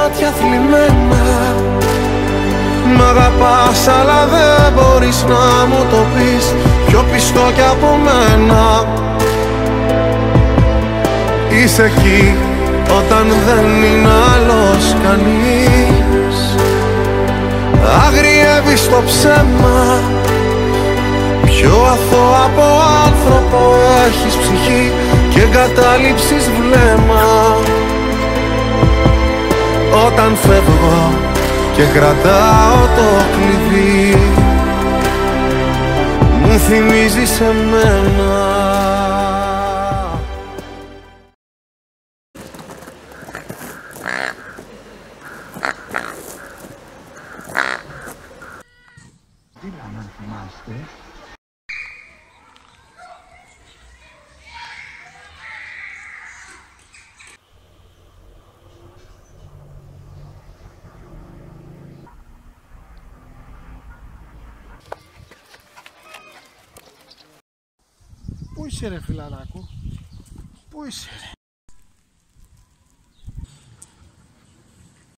μάτια θλιμμένα. Μ' αγαπάς αλλά δεν μπορείς να μου το πεις πιο πιστό κι από μένα. Είσαι εκεί όταν δεν είναι άλλος κανείς. Αγριεύεις το ψέμα, πιο αθώο από άνθρωπο έχεις ψυχή και εγκατάλειψεις βλέμμα. Όταν φεύγω και κρατάω το κλειδί, μου θυμίζεις εμένα. Τι να θυμάστε? Πού είσαι ρε φιλαράκο, πού είσαι ρε?